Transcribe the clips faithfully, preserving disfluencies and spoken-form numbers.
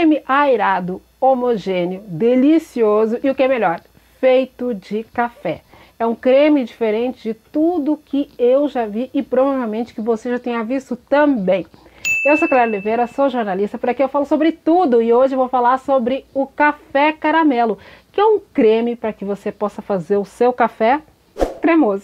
creme aerado, homogêneo, delicioso e o que é melhor, feito de café. É um creme diferente de tudo que eu já vi e provavelmente que você já tenha visto também. Eu sou Clara Oliveira, sou jornalista, por aqui eu falo sobre tudo e hoje eu vou falar sobre o café caramelo, que é um creme para que você possa fazer o seu café cremoso.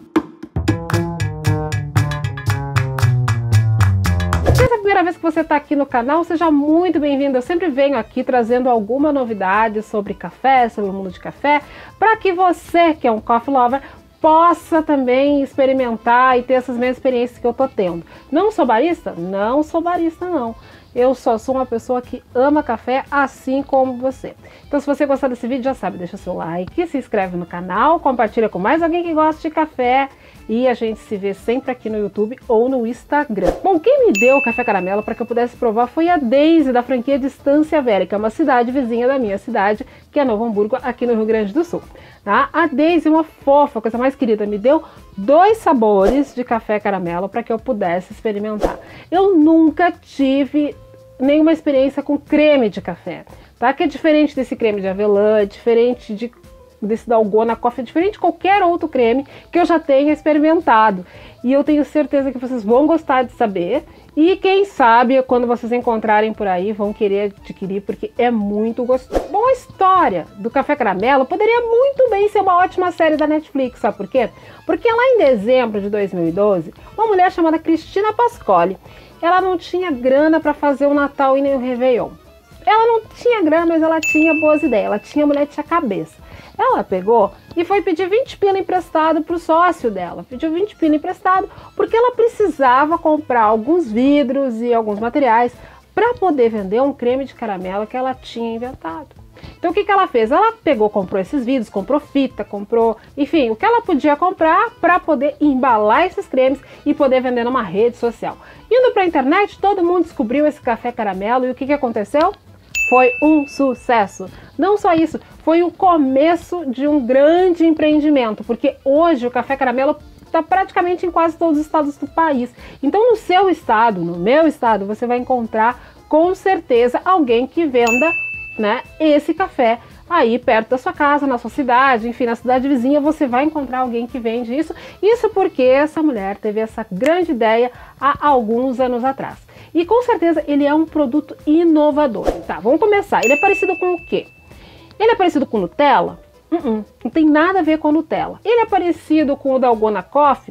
Se essa é a primeira vez que você está aqui no canal, seja muito bem-vindo. Eu sempre venho aqui trazendo alguma novidade sobre café, sobre o mundo de café, para que você, que é um coffee lover, possa também experimentar e ter essas mesmas experiências que eu tô tendo. Não sou barista? Não sou barista, não. Eu só sou uma pessoa que ama café, assim como você. Então, se você gostar desse vídeo, já sabe, deixa seu like, se inscreve no canal, compartilha com mais alguém que gosta de café e a gente se vê sempre aqui no YouTube ou no Instagram. Bom, quem me deu o café caramelo para que eu pudesse provar foi a Daisy, da franquia de Estância Velha, que é uma cidade vizinha da minha cidade, que é Novo Hamburgo, aqui no Rio Grande do Sul. Tá? A Daisy, uma fofa, coisa mais querida, me deu dois sabores de café caramelo para que eu pudesse experimentar. Eu nunca tive nenhuma experiência com creme de café, tá? Que é diferente desse creme de avelã, diferente de, desse Dalgona Coffee, é diferente de qualquer outro creme que eu já tenha experimentado. E eu tenho certeza que vocês vão gostar de saber. E quem sabe, quando vocês encontrarem por aí, vão querer adquirir, porque é muito gostoso. Bom, a história do café caramelo poderia muito bem ser uma ótima série da Netflix, sabe por quê? Porque lá em dezembro de dois mil e doze, uma mulher chamada Cristina Pascoli, ela não tinha grana para fazer o Natal e nem o Réveillon. Ela não tinha grana, mas ela tinha boas ideias, ela tinha mulher, tinha cabeça. Ela pegou e foi pedir vinte pila emprestado para o sócio dela. Pediu vinte pila emprestado porque ela precisava comprar alguns vidros e alguns materiais para poder vender um creme de caramelo que ela tinha inventado. Então o que que ela fez? Ela pegou, comprou esses vidros, comprou fita, comprou, enfim, o que ela podia comprar para poder embalar esses cremes e poder vender numa rede social. Indo para a internet, todo mundo descobriu esse café caramelo e o que que aconteceu? Foi um sucesso. Não só isso, foi o começo de um grande empreendimento, porque hoje o café caramelo está praticamente em quase todos os estados do país. Então no seu estado, no meu estado, você vai encontrar com certeza alguém que venda, né, esse café aí perto da sua casa, na sua cidade, enfim, na cidade vizinha, você vai encontrar alguém que vende isso. Isso porque essa mulher teve essa grande ideia há alguns anos atrás. E com certeza ele é um produto inovador. Tá, vamos começar. Ele é parecido com o quê? Ele é parecido com Nutella? Uh-uh, não tem nada a ver com Nutella. Ele é parecido com o Dalgona Coffee?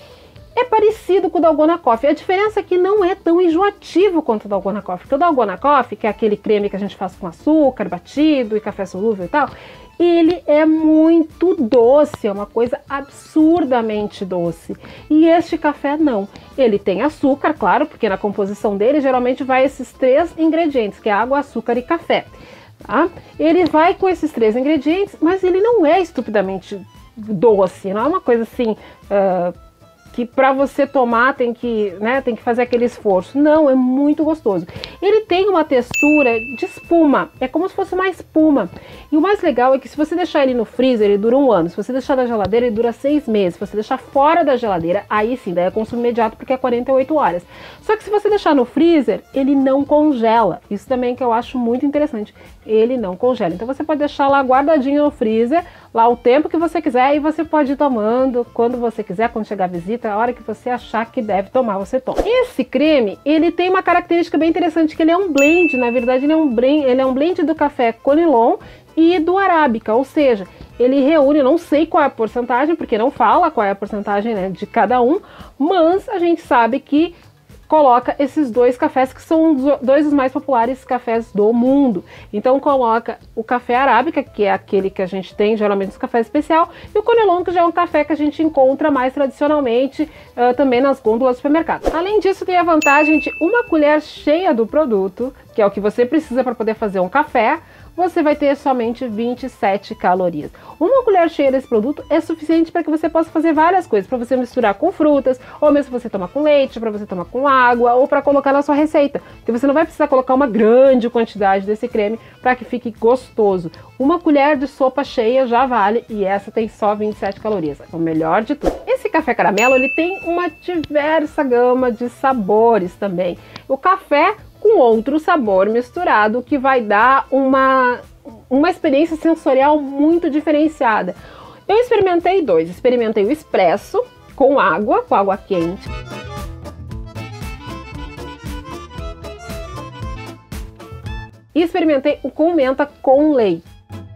É parecido com o Dalgona Coffee. A diferença é que não é tão enjoativo quanto o Dalgona Coffee. Porque o Dalgona Coffee, que é aquele creme que a gente faz com açúcar batido e café solúvel e tal, ele é muito doce, é uma coisa absurdamente doce. E este café não. Ele tem açúcar, claro, porque na composição dele geralmente vai esses três ingredientes, que é água, açúcar e café. Tá? Ele vai com esses três ingredientes, mas ele não é estupidamente doce, não é uma coisa assim... Uh, que para você tomar tem que, né, tem que fazer aquele esforço. Não, é muito gostoso. Ele tem uma textura de espuma, é como se fosse uma espuma. E o mais legal é que se você deixar ele no freezer, ele dura um ano. Se você deixar na geladeira, ele dura seis meses. Se você deixar fora da geladeira, aí sim, daí é consumo imediato porque é quarenta e oito horas. Só que se você deixar no freezer, ele não congela. Isso também que eu acho muito interessante. Ele não congela. Então você pode deixar lá guardadinho no freezer, lá o tempo que você quiser, e você pode ir tomando quando você quiser, quando chegar a visita, a hora que você achar que deve tomar, você toma. Esse creme, ele tem uma característica bem interessante, que ele é um blend, na verdade ele é um blend, ele é um blend do café Conilon e do Arábica, ou seja, ele reúne, não sei qual é a porcentagem, porque não fala qual é a porcentagem, né, de cada um, mas a gente sabe que coloca esses dois cafés que são dois dos mais populares cafés do mundo. Então coloca o café Arábica, que é aquele que a gente tem geralmente nos cafés especial, e o Conilon, que já é um café que a gente encontra mais tradicionalmente uh, também nas gôndolas do supermercado. Além disso, tem a vantagem de uma colher cheia do produto, que é o que você precisa para poder fazer um café, você vai ter somente vinte e sete calorias. Uma colher cheia desse produto é suficiente para que você possa fazer várias coisas, para você misturar com frutas, ou mesmo você tomar com leite, para você tomar com água, ou para colocar na sua receita. Porque você não vai precisar colocar uma grande quantidade desse creme para que fique gostoso. Uma colher de sopa cheia já vale, e essa tem só vinte e sete calorias. É o melhor de tudo. Esse café caramelo, ele tem uma diversa gama de sabores também. O café com outro sabor misturado que vai dar uma, uma experiência sensorial muito diferenciada. Eu experimentei dois, experimentei o expresso com água, com água quente. E experimentei o com menta com leite.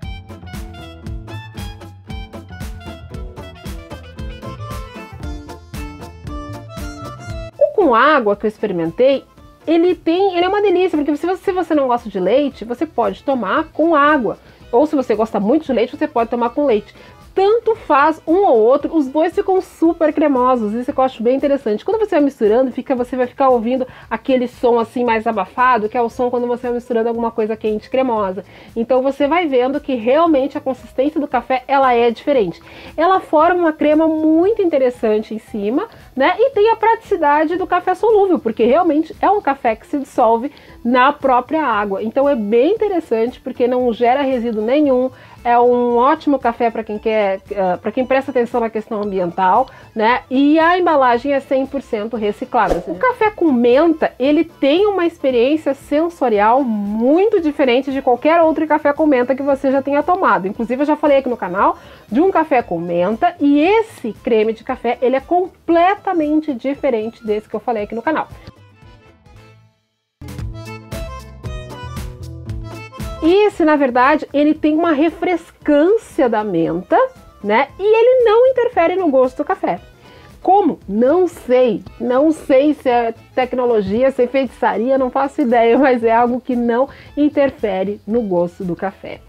O com água que eu experimentei, ele tem, ele é uma delícia, porque se você, se você não gosta de leite, você pode tomar com água. Ou se você gosta muito de leite, você pode tomar com leite. Tanto faz um ou outro, os dois ficam super cremosos, isso que eu acho bem interessante. Quando você vai misturando, fica, você vai ficar ouvindo aquele som assim mais abafado, que é o som quando você vai misturando alguma coisa quente e cremosa. Então você vai vendo que realmente a consistência do café, ela é diferente. Ela forma uma crema muito interessante em cima, né? E tem a praticidade do café solúvel, porque realmente é um café que se dissolve na própria água. Então é bem interessante, porque não gera resíduo nenhum. É um ótimo café para quem quer, uh, para quem presta atenção na questão ambiental, né? E a embalagem é cem por cento reciclável. O café com menta, ele tem uma experiência sensorial muito diferente de qualquer outro café com menta que você já tenha tomado. Inclusive, eu já falei aqui no canal de um café com menta, e esse creme de café, ele é completamente diferente desse que eu falei aqui no canal. Esse, na verdade, ele tem uma refrescância da menta, né? E ele não interfere no gosto do café. Como? Não sei. Não sei se é tecnologia, se é feitiçaria, não faço ideia, mas é algo que não interfere no gosto do café.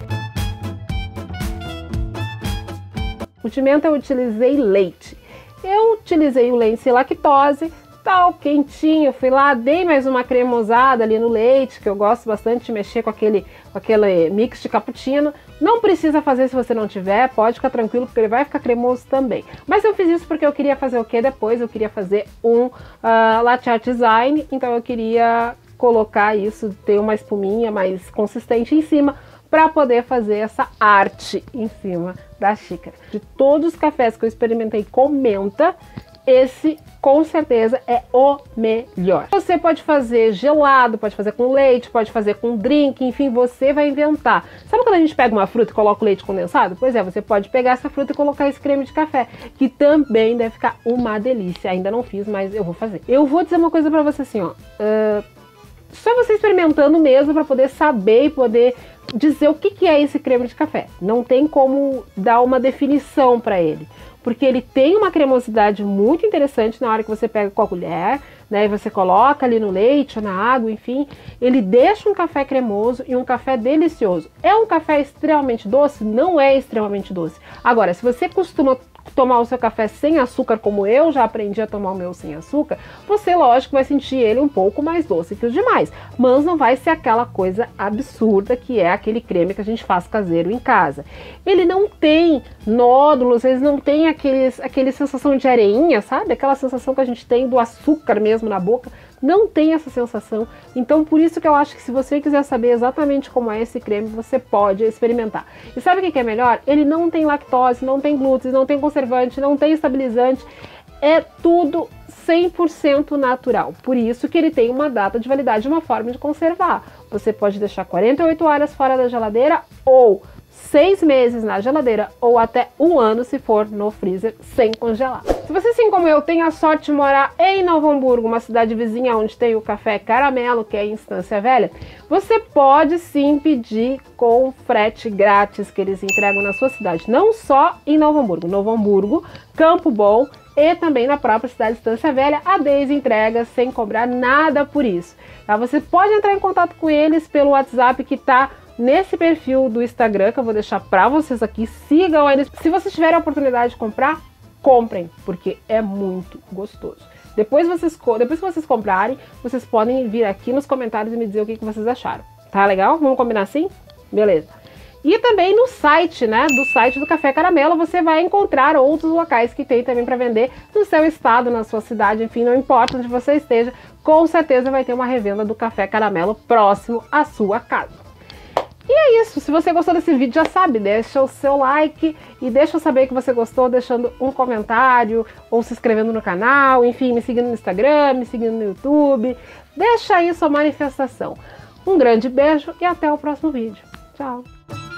O de menta eu utilizei leite. Eu utilizei o leite sem lactose, tal, quentinho, fui lá, dei mais uma cremosada ali no leite, que eu gosto bastante de mexer com aquele, com aquele mix de cappuccino. Não precisa fazer se você não tiver, pode ficar tranquilo, porque ele vai ficar cremoso também. Mas eu fiz isso porque eu queria fazer o que depois? Eu queria fazer um uh, latte art design, então eu queria colocar isso, ter uma espuminha mais consistente em cima, para poder fazer essa arte em cima da xícara. De todos os cafés que eu experimentei com menta, esse com certeza é o melhor. Você pode fazer gelado, pode fazer com leite, pode fazer com drink, enfim, você vai inventar. Sabe quando a gente pega uma fruta e coloca o leite condensado? Pois é, você pode pegar essa fruta e colocar esse creme de café, que também deve ficar uma delícia. Ainda não fiz, mas eu vou fazer. Eu vou dizer uma coisa pra você assim, ó. Uh, só você experimentando mesmo pra poder saber e poder dizer o que que é esse creme de café. Não tem como dar uma definição pra ele, porque ele tem uma cremosidade muito interessante na hora que você pega com a colher, né, e você coloca ali no leite ou na água, enfim, ele deixa um café cremoso e um café delicioso. É um café extremamente doce? Não é extremamente doce. Agora, se você costuma tomar o seu café sem açúcar, como eu já aprendi a tomar o meu sem açúcar, você, lógico, vai sentir ele um pouco mais doce que os demais, mas não vai ser aquela coisa absurda que é aquele creme que a gente faz caseiro em casa. Ele não tem nódulos, eles não tem aqueles, aquele sensação de areinha, sabe? Aquela sensação que a gente tem do açúcar mesmo na boca, não tem essa sensação. Então, por isso que eu acho que se você quiser saber exatamente como é esse creme, você pode experimentar. E sabe o que é melhor? Ele não tem lactose, não tem glúten, não tem conservante, não tem estabilizante. É tudo cem por cento natural. Por isso que ele tem uma data de validade, uma forma de conservar. Você pode deixar quarenta e oito horas fora da geladeira ou seis meses na geladeira ou até um ano se for no freezer sem congelar. Se você, assim como eu, tem a sorte de morar em Novo Hamburgo, uma cidade vizinha onde tem o Café Caramelo, que é em Estância Velha, você pode sim pedir com frete grátis que eles entregam na sua cidade. Não só em Novo Hamburgo, Novo Hamburgo, Campo Bom e também na própria cidade de Estância Velha, a Daisy entrega sem cobrar nada por isso. Tá? Você pode entrar em contato com eles pelo WhatsApp que está nesse perfil do Instagram, que eu vou deixar pra vocês aqui. Sigam eles. Se vocês tiverem a oportunidade de comprar, comprem, porque é muito gostoso. Depois, vocês, depois que vocês comprarem, vocês podem vir aqui nos comentários e me dizer o que, que vocês acharam. Tá legal? Vamos combinar assim? Beleza. E também no site, né, do site do Café Caramelo, você vai encontrar outros locais que tem também para vender no seu estado, na sua cidade, enfim, não importa onde você esteja, com certeza vai ter uma revenda do Café Caramelo próximo à sua casa. E é é isso. Se você gostou desse vídeo, já sabe, deixa o seu like e deixa eu saber que você gostou deixando um comentário ou se inscrevendo no canal, enfim, me seguindo no Instagram, me seguindo no YouTube. Deixa aí sua manifestação. Um grande beijo e até o próximo vídeo. Tchau!